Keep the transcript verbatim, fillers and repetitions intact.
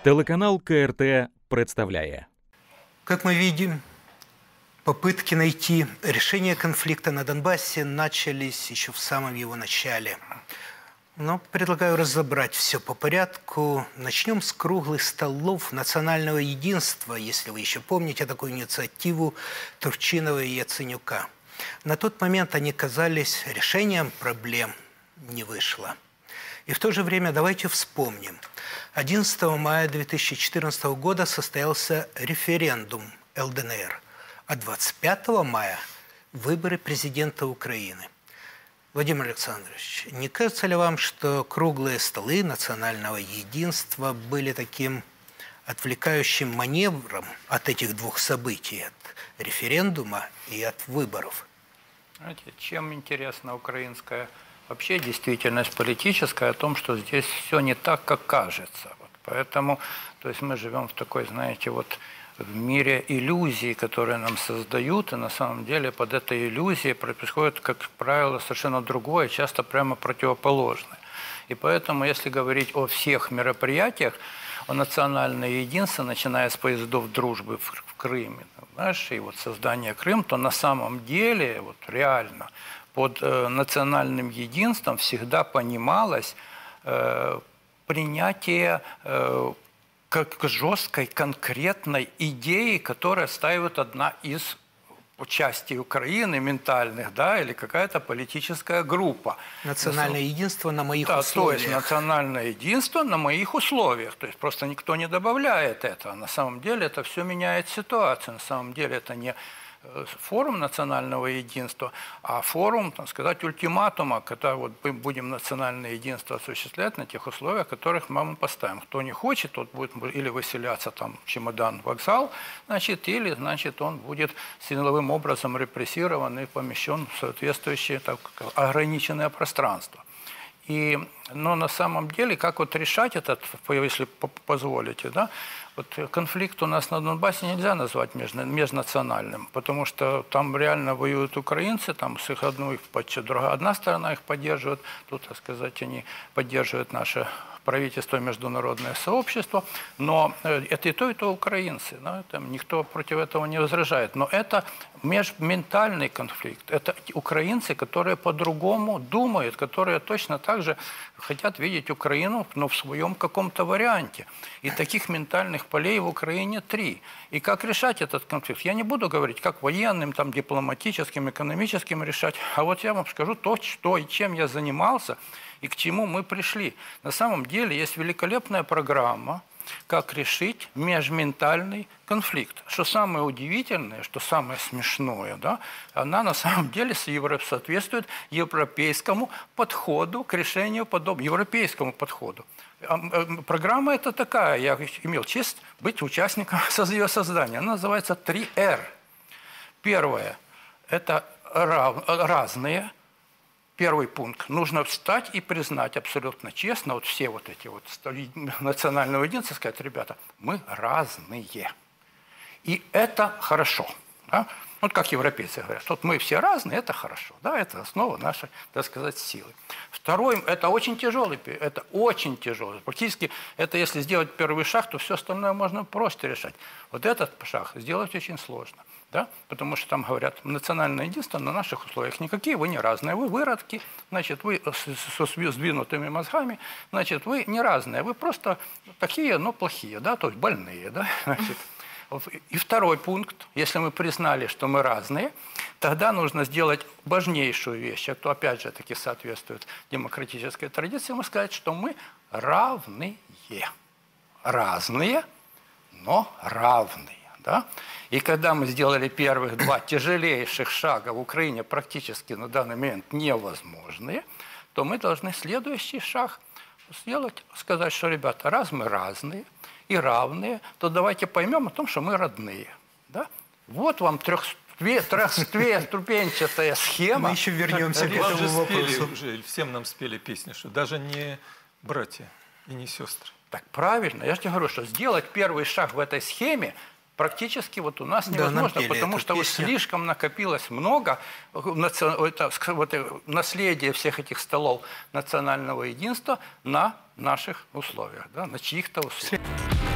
Телеканал КРТ представляє. Как мы видим, попытки найти решение конфликта на Донбассе начались еще в самом его начале. Но предлагаю разобрать все по порядку. Начнем с круглых столов национального единства, если вы еще помните такую инициативу Турчинова и Яценюка. На тот момент они казались решением проблем, не вышло. И в то же время давайте вспомним. одиннадцатого мая две тысячи четырнадцатого года состоялся референдум ЛДНР, а двадцать пятого мая выборы президента Украины. Владимир Александрович, не кажется ли вам, что круглые столы национального единства были таким отвлекающим маневром от этих двух событий, от референдума и от выборов? Знаете, чем интересна украинская вообще действительность политическая, о том, что здесь все не так, как кажется. Вот поэтому, то есть мы живем в такой, знаете, вот в мире иллюзий, которые нам создают, и на самом деле под этой иллюзией происходит, как правило, совершенно другое, часто прямо противоположное. И поэтому, если говорить о всех мероприятиях, о национальное единство, начиная с поездов дружбы в, в Крыме, знаешь, и вот создание Крыма, то на самом деле, вот реально, под э, национальным единством всегда понималось э, принятие э, как жесткой, конкретной идеи, которая ставит одна из частей Украины, ментальных, да, или какая-то политическая группа. Национальное единство на моих да, условиях. То есть национальное единство на моих условиях. То есть просто никто не добавляет этого. На самом деле это все меняет ситуацию. На самом деле это не форум национального единства, а форум, так сказать, ультиматума, когда вот мы будем национальное единство осуществлять на тех условиях, которых мы поставим. Кто не хочет, тот будет или выселяться там чемодан, вокзал, значит, или, значит, он будет силовым образом репрессирован и помещен в соответствующее так, ограниченное пространство. И, но на самом деле, как вот решать этот, если позволите, да, вот конфликт у нас на Донбассе нельзя назвать межнациональным, потому что там реально воюют украинцы, там с их одной, другая, одна сторона их поддерживает, тут, так сказать, они поддерживают наше правительство, международное сообщество, но это и то, и то украинцы, да, там никто против этого не возражает, но это межментальный конфликт, это украинцы, которые по-другому думают, которые точно так же хотят видеть Украину, но в своем каком-то варианте. И таких ментальных полей в Украине три. И как решать этот конфликт? Я не буду говорить, как военным, там, дипломатическим, экономическим решать, а вот я вам скажу то, что и чем я занимался, и к чему мы пришли. На самом деле есть великолепная программа, как решить межментальный конфликт. Что самое удивительное, что самое смешное, да, она на самом деле соответствует европейскому подходу к решению подобного, европейскому подходу. Программа эта такая, я имел честь быть участником ее создания. Она называется три эр. Первое – это разные. Первый пункт. Нужно встать и признать абсолютно честно, вот все вот эти вот национального единства, сказать, ребята, мы разные. И это хорошо. Да? Вот как европейцы говорят, вот мы все разные, это хорошо. Да? Это основа нашей, так сказать, силы. Второй, это очень тяжелый, это очень тяжелый. Практически, это если сделать первый шаг, то все остальное можно просто решать. Вот этот шаг сделать очень сложно. Да? Потому что там говорят, национальное единство на наших условиях никакие, вы не разные, вы выродки, значит, вы со сдвинутыми мозгами, значит, вы не разные, вы просто такие, но плохие, да, то есть больные. Да? Значит, и второй пункт, если мы признали, что мы разные, тогда нужно сделать важнейшую вещь, а то опять же таки соответствует демократической традиции, мы сказать, что мы равные, разные, но равные. Да? И когда мы сделали первых два тяжелейших шага в Украине, практически на данный момент невозможные, то мы должны следующий шаг сделать, сказать, что, ребята, раз мы разные и равные, то давайте поймем о том, что мы родные. Да? Вот вам трехступенчатая схема. Мы еще вернемся к этому вопросу. Уже, всем нам спели песню, что даже не братья и не сестры. Так правильно. Я же тебе говорю, что сделать первый шаг в этой схеме практически вот у нас невозможно, да, потому что вот слишком накопилось много это, вот, наследия всех этих столов национального единства на наших условиях, да, на чьих-то условиях.